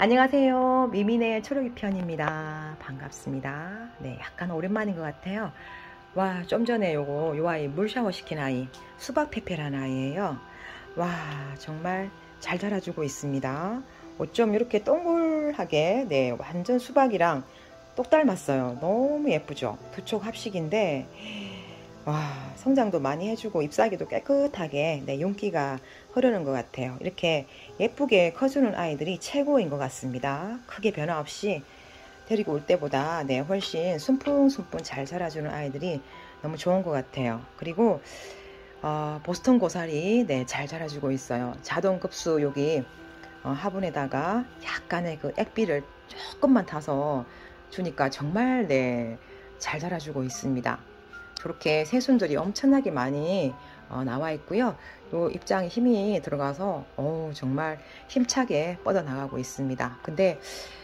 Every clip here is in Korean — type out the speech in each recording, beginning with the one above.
안녕하세요. 미미네 초록이편입니다. 반갑습니다. 네, 약간 오랜만인 것 같아요. 와, 좀 전에 요 아이 물 샤워 시킨 아이, 수박페페라는 아이예요. 와, 정말 잘 자라주고 있습니다. 어쩜 이렇게 동글하게, 네, 완전 수박이랑 똑 닮았어요. 너무 예쁘죠? 두 촉 합식인데, 와, 성장도 많이 해주고 잎사귀도 깨끗하게, 네, 윤기가 흐르는 것 같아요. 이렇게 예쁘게 커주는 아이들이 최고인 것 같습니다. 크게 변화 없이 데리고 올 때보다, 네, 훨씬 순풍순풍 잘 자라주는 아이들이 너무 좋은 것 같아요. 그리고 보스턴 고사리, 네, 잘 자라주고 있어요. 자동 급수 여기 화분에다가 약간의 그 액비를 조금만 타서 주니까 정말, 네, 잘 자라주고 있습니다. 저렇게 새순들이 엄청나게 많이 나와 있고요. 요 입장에 힘이 들어가서 정말 힘차게 뻗어나가고 있습니다. 근데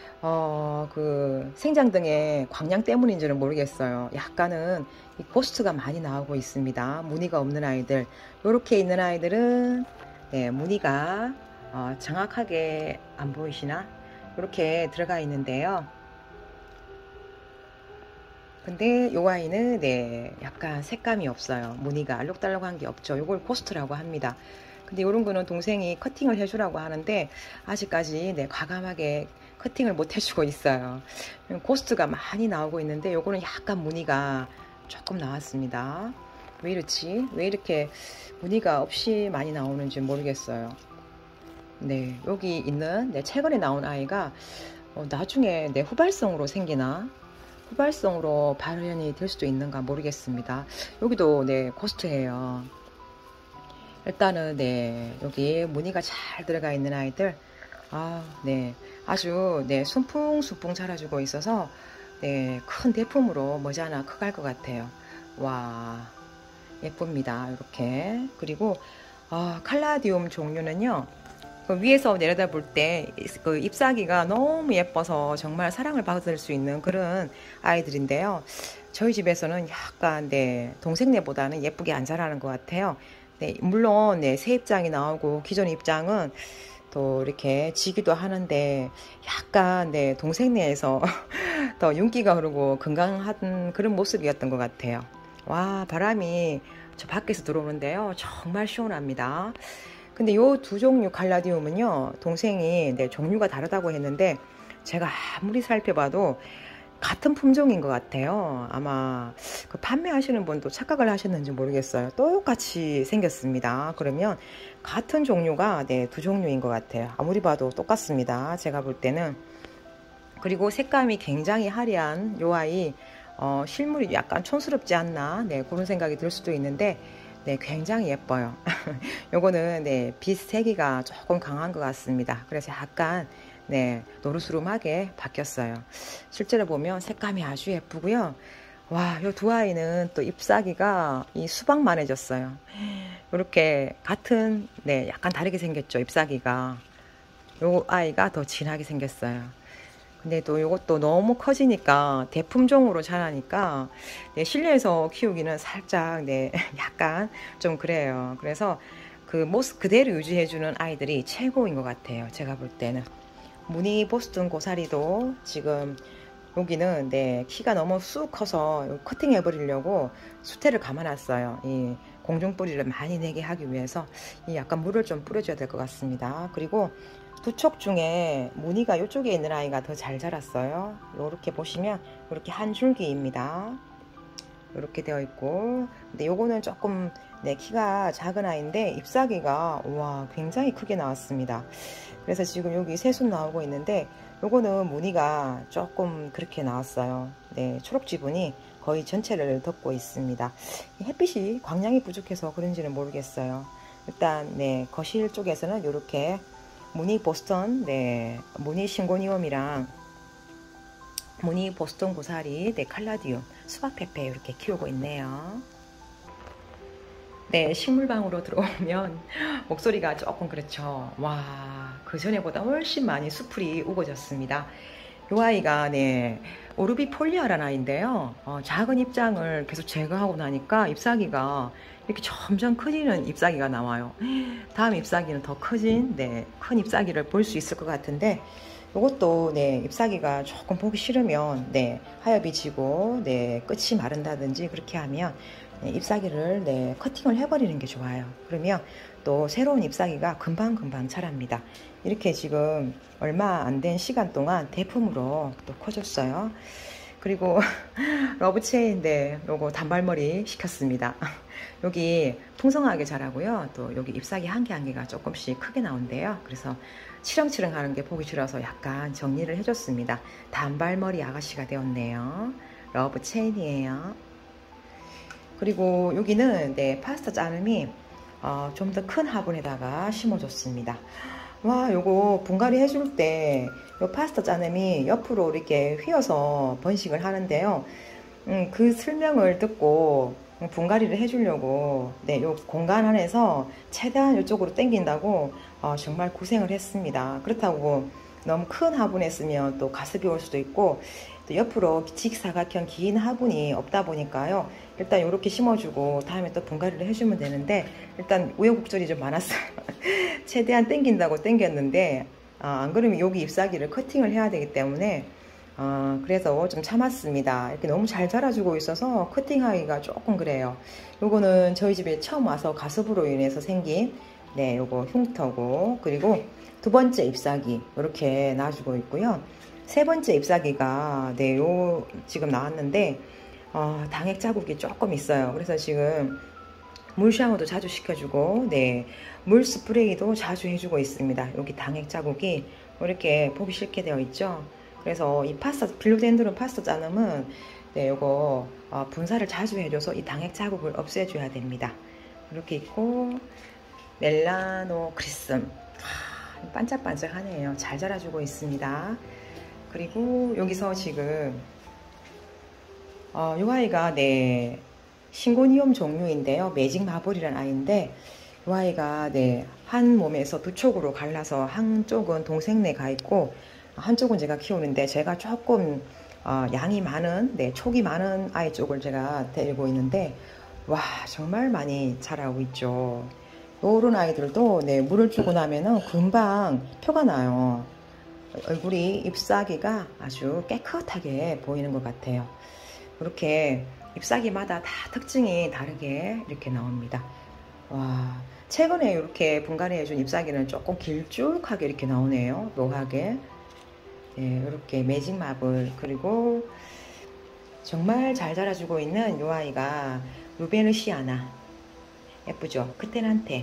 그 생장등의 광량 때문인지는 모르겠어요. 약간은 이 고스트가 많이 나오고 있습니다. 무늬가 없는 아이들, 요렇게 있는 아이들은, 네, 무늬가 정확하게 안 보이시나? 이렇게 들어가 있는데요. 근데 요 아이는, 네, 약간 색감이 없어요. 무늬가 알록달록한 게 없죠. 요걸 코스트라고 합니다. 근데 요런 거는 동생이 커팅을 해주라고 하는데 아직까지, 네, 과감하게 커팅을 못 해주고 있어요. 코스트가 많이 나오고 있는데 요거는 약간 무늬가 조금 나왔습니다. 왜 이렇지? 왜 이렇게 무늬가 없이 많이 나오는지 모르겠어요. 네, 여기 있는, 네, 최근에 나온 아이가 나중에, 네, 후발성으로 생기나? 후발성으로 발현이 될 수도 있는가 모르겠습니다. 여기도, 네, 코스트예요. 일단은, 네, 여기 무늬가 잘 들어가 있는 아이들, 네, 아주, 네, 순풍순풍 자라주고 있어서, 네, 큰 대품으로 머지않아 커갈 것 같아요. 와, 예쁩니다. 이렇게. 그리고 칼라디움 종류는요, 그 위에서 내려다 볼 때 그 잎사귀가 너무 예뻐서 정말 사랑을 받을 수 있는 그런 아이들인데요. 저희 집에서는 약간, 네, 동생네보다는 예쁘게 안 자라는 것 같아요. 네, 물론, 네, 새 입장이 나오고 기존 입장은 또 이렇게 지기도 하는데 약간, 네, 동생네에서 더 윤기가 흐르고 건강한 그런 모습이었던 것 같아요. 와, 바람이 저 밖에서 들어오는데요, 정말 시원합니다. 근데 요 두 종류 칼라디움은요, 동생이, 네, 종류가 다르다고 했는데 제가 아무리 살펴봐도 같은 품종인 것 같아요. 아마 그 판매하시는 분도 착각을 하셨는지 모르겠어요. 똑같이 생겼습니다. 그러면 같은 종류가, 네, 두 종류인 것 같아요. 아무리 봐도 똑같습니다. 제가 볼 때는. 그리고 색감이 굉장히 화려한 요 아이, 실물이 약간 촌스럽지 않나, 네, 그런 생각이 들 수도 있는데, 네, 굉장히 예뻐요. 요거는, 네, 빛 세기가 조금 강한 것 같습니다. 그래서 약간, 네, 노르스름하게 바뀌었어요. 실제로 보면 색감이 아주 예쁘고요. 와, 요 두 아이는 또 잎사귀가 이 수박만해졌어요. 이렇게 같은, 네, 약간 다르게 생겼죠, 잎사귀가. 요 아이가 더 진하게 생겼어요. 근데 또 이것도 너무 커지니까 대품종으로 자라니까, 네, 실내에서 키우기는 살짝, 네, 약간 좀 그래요. 그래서 그 모습 그대로 유지해주는 아이들이 최고인 것 같아요. 제가 볼 때는. 무늬 보스턴 고사리도 지금 여기는, 네, 키가 너무 쑥 커서 커팅 해버리려고 수태를 감아놨어요. 이 공중 뿌리를 많이 내게 하기 위해서 이 약간 물을 좀 뿌려줘야 될 것 같습니다. 그리고 두 촉 중에 무늬가 이쪽에 있는 아이가 더 잘 자랐어요. 이렇게 보시면 이렇게 한 줄기입니다. 이렇게 되어 있고, 근데 요거는 조금, 네, 키가 작은 아이인데 잎사귀가, 와, 굉장히 크게 나왔습니다. 그래서 지금 여기 새순 나오고 있는데 요거는 무늬가 조금 그렇게 나왔어요. 네, 초록 지분이 거의 전체를 덮고 있습니다. 햇빛이 광량이 부족해서 그런지는 모르겠어요. 일단, 네, 거실 쪽에서는 이렇게 무늬 보스턴, 네, 무늬 싱고니움이랑 무늬 보스턴 고사리, 네, 칼라디움, 수박페페 이렇게 키우고 있네요. 네, 식물방으로 들어오면 목소리가 조금 그렇죠. 와, 그 전에보다 훨씬 많이 수풀이 우거졌습니다. 이 아이가, 네, 오르비폴리아라는 아이인데요. 작은 입장을 계속 제거하고 나니까 잎사귀가 이렇게 점점 커지는 잎사귀가 나와요. 다음 잎사귀는 더 커진, 네, 큰 잎사귀를 볼 수 있을 것 같은데 요것도 네, 잎사귀가 조금 보기 싫으면 네, 하엽이 지고 네, 끝이 마른다든지 그렇게 하면 네, 잎사귀를 네, 커팅을 해버리는 게 좋아요. 그러면 또 새로운 잎사귀가 금방금방 자랍니다. 이렇게 지금 얼마 안 된 시간 동안 대품으로 또 커졌어요. 그리고 러브체인데 요거 단발머리 시켰습니다. 여기 풍성하게 자라고요. 또 여기 잎사귀 한 개 한 개가 조금씩 크게 나온대요. 그래서 치렁치렁 하는 게 보기 싫어서 약간 정리를 해줬습니다. 단발머리 아가씨가 되었네요. 러브체인이에요. 그리고 여기는 네, 파스타 자름이 좀 더 큰 화분에다가 심어줬습니다. 와, 요거 분갈이 해줄 때 요 파스타 짜nem이 옆으로 이렇게 휘어서 번식을 하는데요. 그 설명을 듣고 분갈이를 해주려고 네, 요 공간 안에서 최대한 이쪽으로 당긴다고 정말 고생을 했습니다. 그렇다고 너무 큰 화분에 쓰면 또 가습이 올 수도 있고 또 옆으로 직사각형 긴 화분이 없다 보니까요. 일단 이렇게 심어주고 다음에 또 분갈이를 해주면 되는데 일단 우여곡절이 좀 많았어요. 최대한 당긴다고 당겼는데 안 그러면 여기 잎사귀를 커팅을 해야 되기 때문에 그래서 좀 참았습니다. 이렇게 너무 잘 자라주고 있어서 커팅하기가 조금 그래요. 요거는 저희 집에 처음 와서 가습으로 인해서 생긴 네, 요거 흉터고 그리고 두 번째 잎사귀 이렇게 놔주고 있고요. 세 번째 잎사귀가 네, 요 지금 나왔는데 당액 자국이 조금 있어요. 그래서 지금 물 샤워도 자주 시켜주고 네, 물 스프레이도 자주 해주고 있습니다. 여기 당액 자국이 이렇게 보기 싫게 되어 있죠. 그래서 이 파스타 필로덴드론 파스타 자름은 네, 요거 분사를 자주 해줘서 이 당액 자국을 없애줘야 됩니다. 이렇게 있고 멜라노 크리슴 반짝반짝하네요. 잘 자라주고 있습니다. 그리고 여기서 지금 이 아이가 네, 신고니움 종류인데요. 매직 마블이라는 아이인데 이 아이가 네, 한 몸에서 두 촉으로 갈라서 한쪽은 동생네 가 있고 한쪽은 제가 키우는데 제가 조금 양이 많은 네, 촉이 많은 아이 쪽을 제가 데리고 있는데 와 정말 많이 자라고 있죠. 요런 아이들도 네, 물을 주고 나면은 금방 표가 나요. 얼굴이 잎사귀가 아주 깨끗하게 보이는 것 같아요. 이렇게 잎사귀마다 다 특징이 다르게 이렇게 나옵니다. 와, 최근에 이렇게 분갈이 해준 잎사귀는 조금 길쭉하게 이렇게 나오네요. 묘하게. 네, 이렇게 매직 마블 그리고 정말 잘 자라주고 있는 이 아이가 루베르시아나 예쁘죠? 크테난테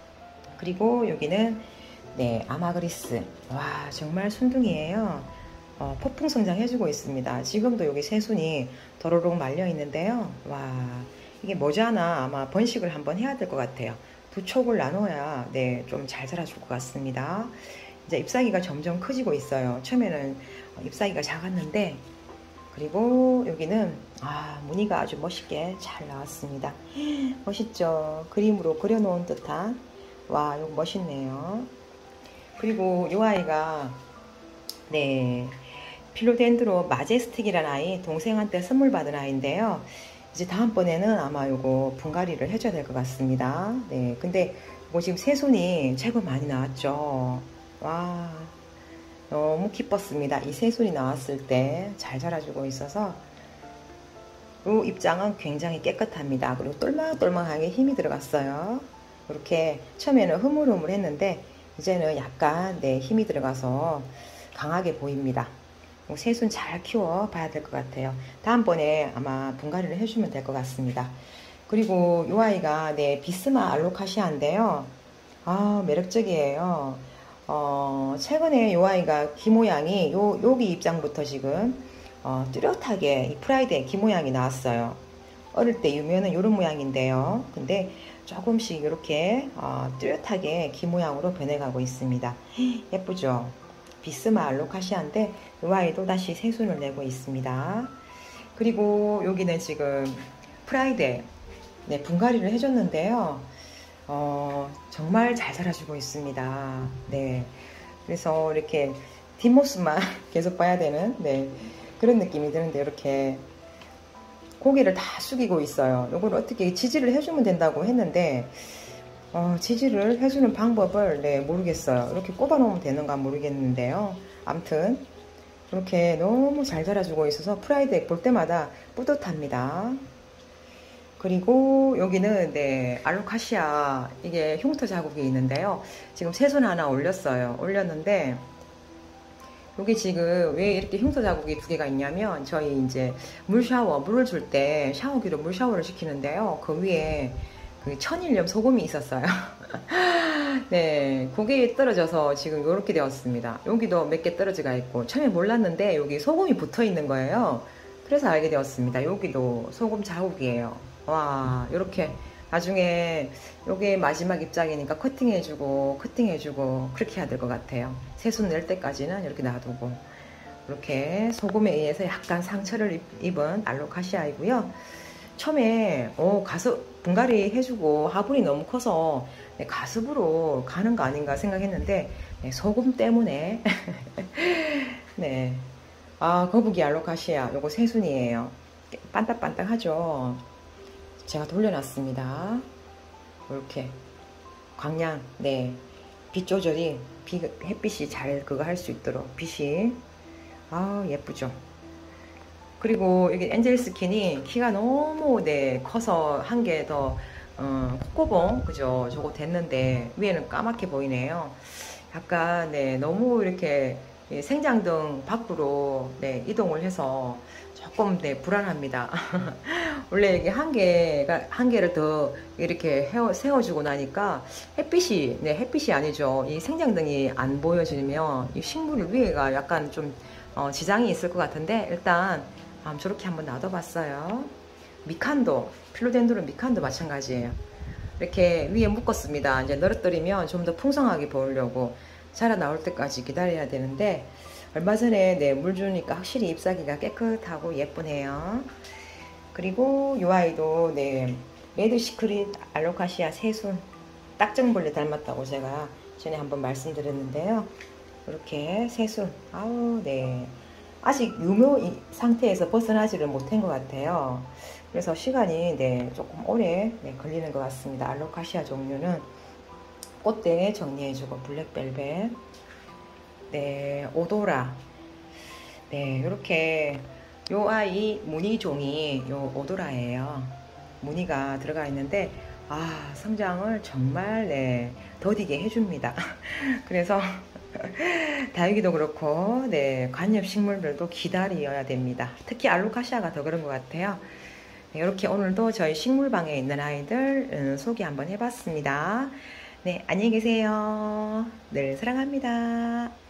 그리고 여기는 네, 아마그리스. 와, 정말 순둥이에요. 폭풍 성장해주고 있습니다. 지금도 여기 새순이 도로록 말려 있는데요. 와, 이게 머지않아 아마 번식을 한번 해야 될 것 같아요. 두 촉을 나눠야 네, 좀 잘 자라줄 것 같습니다. 이제 잎사귀가 점점 커지고 있어요. 처음에는 잎사귀가 작았는데 그리고 여기는 무늬가 아주 멋있게 잘 나왔습니다. 멋있죠? 그림으로 그려놓은 듯한 와, 이거 멋있네요. 그리고 이 아이가 네, 필로덴드로 마제스틱이라는 아이 동생한테 선물 받은 아이인데요. 이제 다음번에는 아마 요거 분갈이를 해줘야 될 것 같습니다. 네, 근데 이거 지금 새순이 제법 많이 나왔죠. 와, 너무 기뻤습니다. 이 새순이 나왔을 때 잘 자라주고 있어서 이 입장은 굉장히 깨끗합니다. 그리고 똘망똘망하게 힘이 들어갔어요. 이렇게 처음에는 흐물흐물했는데 이제는 약간 네, 힘이 들어가서 강하게 보입니다. 새순 잘 키워 봐야 될 것 같아요. 다음번에 아마 분갈이를 해주면 될 것 같습니다. 그리고 이 아이가 네, 비스마 알로카시아인데요. 매력적이에요. 최근에 이 아이가 귀 모양이 여기 입장부터 지금 뚜렷하게 이 프라이드의 귀 모양이 나왔어요. 어릴 때 유명은 이런 모양인데요. 근데 조금씩 이렇게 뚜렷하게 귀 모양으로 변해가고 있습니다. 예쁘죠? 비스마 알로카시아인데 이 아이도 다시 새순을 내고 있습니다. 그리고 여기는 지금 프라이드 네, 분갈이를 해줬는데요. 정말 잘 자라주고 있습니다. 네, 그래서 이렇게 뒷모습만 계속 봐야 되는 네, 그런 느낌이 드는데 이렇게 고개를 다 숙이고 있어요. 이걸 어떻게 지지를 해주면 된다고 했는데 지지를 해주는 방법을 네, 모르겠어요. 이렇게 꼽아 놓으면 되는가 모르겠는데요. 암튼 이렇게 너무 잘 자라주고 있어서 프라이드액 볼 때마다 뿌듯합니다. 그리고 여기는 네, 알로카시아 이게 흉터 자국이 있는데요. 지금 새순 하나 올렸는데 여기 지금 왜 이렇게 흉터 자국이 두 개가 있냐면 저희 이제 물을 줄 때 샤워기로 물 샤워를 시키는데요. 그 위에 그 천일염 소금이 있었어요. 네, 그게 떨어져서 지금 이렇게 되었습니다. 여기도 몇 개 떨어져가 있고 처음에 몰랐는데 여기 소금이 붙어 있는 거예요. 그래서 알게 되었습니다. 여기도 소금 자국이에요. 와, 이렇게 나중에 요게 마지막 입장이니까 커팅해주고 그렇게 해야 될 것 같아요. 새순 낼 때까지는 이렇게 놔두고 이렇게 소금에 의해서 약간 상처를 입은 알로카시아이고요. 처음에 분갈이 해주고 화분이 너무 커서 가습으로 가는 거 아닌가 생각했는데 소금 때문에 네, 거북이 알로카시아 요거 새순이에요. 반딱반딱하죠. 제가 돌려놨습니다. 이렇게 광량, 네, 빛 조절이 햇빛이 잘 그거 할 수 있도록 빛이 예쁘죠. 그리고 이게 엔젤 스킨이 키가 너무 네 커서 한 개 더 콧구멍 그죠, 저거 됐는데 위에는 까맣게 보이네요. 약간 네 너무 이렇게 생장등 밖으로 네 이동을 해서 조금 네 불안합니다. 원래 이게 한 개를 더 이렇게 세워주고 나니까 햇빛이 아니죠. 이 생장등이 안 보여지면 이 식물 위에가 약간 좀 지장이 있을 것 같은데 일단 저렇게 한번 놔둬봤어요. 미칸도, 필로덴드론 미칸도 마찬가지예요. 이렇게 위에 묶었습니다. 이제 늘어뜨리면 좀 더 풍성하게 보이려고 자라 나올 때까지 기다려야 되는데 얼마 전에 네, 물 주니까 확실히 잎사귀가 깨끗하고 예쁘네요. 그리고 이 아이도 네, 레드 시크릿 알로카시아 새순 딱정벌레 닮았다고 제가 전에 한번 말씀드렸는데요. 이렇게 새순 네, 아직 유묘 상태에서 벗어나지를 못한 것 같아요. 그래서 시간이 네, 조금 오래 네, 걸리는 것 같습니다. 알로카시아 종류는 꽃대 정리해주고 블랙벨벳, 네, 오도라, 네, 이렇게 요 아이 무늬종이 요 오도라예요. 무늬가 들어가 있는데 성장을 정말 네, 더디게 해줍니다. 그래서 다육이도 그렇고 네, 관엽식물들도 기다려야 됩니다. 특히 알로카시아가 더 그런 것 같아요. 네, 이렇게 오늘도 저희 식물방에 있는 아이들 소개 한번 해봤습니다. 네, 안녕히 계세요. 늘 사랑합니다.